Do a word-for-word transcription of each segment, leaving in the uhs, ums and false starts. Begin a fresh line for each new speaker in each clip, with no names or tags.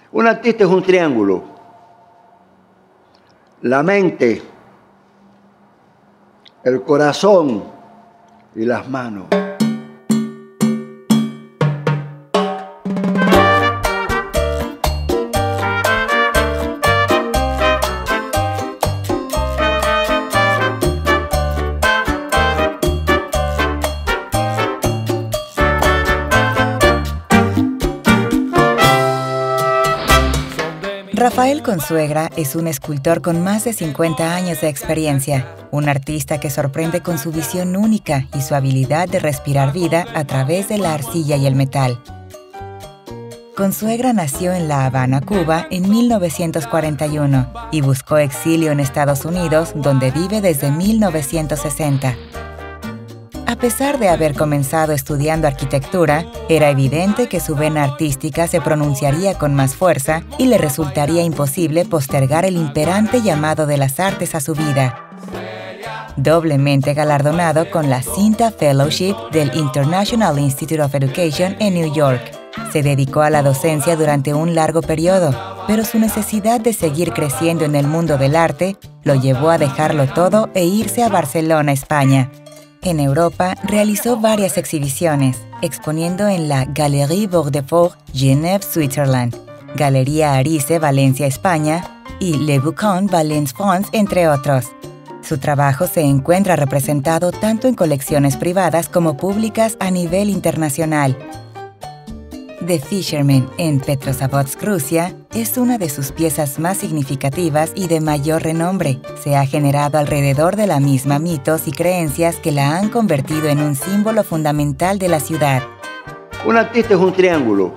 Un artista es un triángulo. La mente, el corazón y las manos.
Rafael Consuegra es un escultor con más de cincuenta años de experiencia, un artista que sorprende con su visión única y su habilidad de respirar vida a través de la arcilla y el metal. Consuegra nació en La Habana, Cuba, en mil novecientos cuarenta y uno y buscó exilio en Estados Unidos, donde vive desde mil novecientos sesenta. A pesar de haber comenzado estudiando arquitectura, era evidente que su vena artística se pronunciaría con más fuerza y le resultaría imposible postergar el imperante llamado de las artes a su vida. Doblemente galardonado con la Cinta Fellowship del International Institute of Education en New York, se dedicó a la docencia durante un largo periodo, pero su necesidad de seguir creciendo en el mundo del arte lo llevó a dejarlo todo e irse a Barcelona, España. En Europa realizó varias exhibiciones, exponiendo en la Galerie Bourdefort, Genève, Switzerland, Galería Arice, Valencia, España, y Le Boucan, Valence, France, entre otros. Su trabajo se encuentra representado tanto en colecciones privadas como públicas a nivel internacional. The Fisherman, en Petrozavodsk, Rusia, es una de sus piezas más significativas y de mayor renombre. Se ha generado alrededor de la misma mitos y creencias que la han convertido en un símbolo fundamental de la ciudad.
Un artista es un triángulo.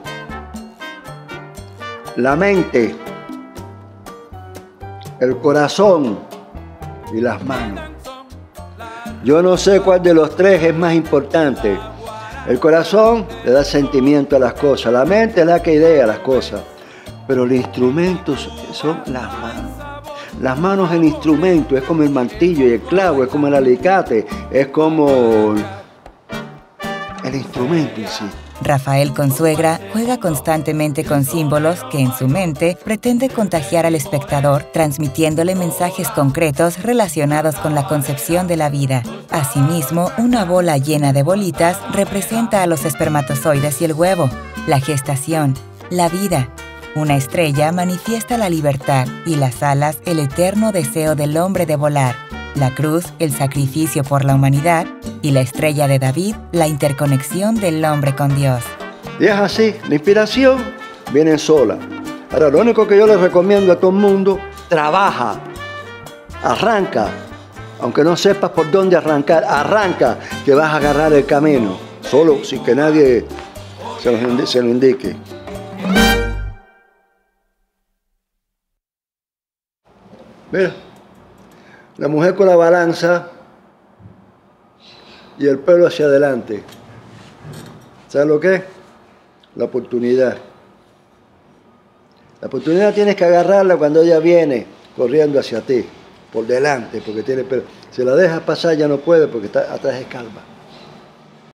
La mente, el corazón y las manos. Yo no sé cuál de los tres es más importante. El corazón le da sentimiento a las cosas, la mente es la que idea las cosas, pero el instrumento son las manos. Las manos es el instrumento, es como el martillo y el clavo, es como el alicate, es como el instrumento en sí.
Rafael Consuegra juega constantemente con símbolos que en su mente pretende contagiar al espectador, transmitiéndole mensajes concretos relacionados con la concepción de la vida. Asimismo, una bola llena de bolitas representa a los espermatozoides y el huevo, la gestación, la vida. Una estrella manifiesta la libertad y las alas el eterno deseo del hombre de volar. La cruz, el sacrificio por la humanidad, y la estrella de David, la interconexión del hombre con Dios.
Y es así, la inspiración viene sola. Ahora, lo único que yo les recomiendo a todo el mundo, trabaja, arranca. Aunque no sepas por dónde arrancar, arranca, que vas a agarrar el camino. Solo sin que nadie se lo, se lo indique. Mira, la mujer con la balanza y el pelo hacia adelante. ¿Sabes lo que es? La oportunidad. La oportunidad tienes que agarrarla cuando ella viene corriendo hacia ti, por delante, porque tiene pelo. Si la dejas pasar ya no puede porque está atrás es calva.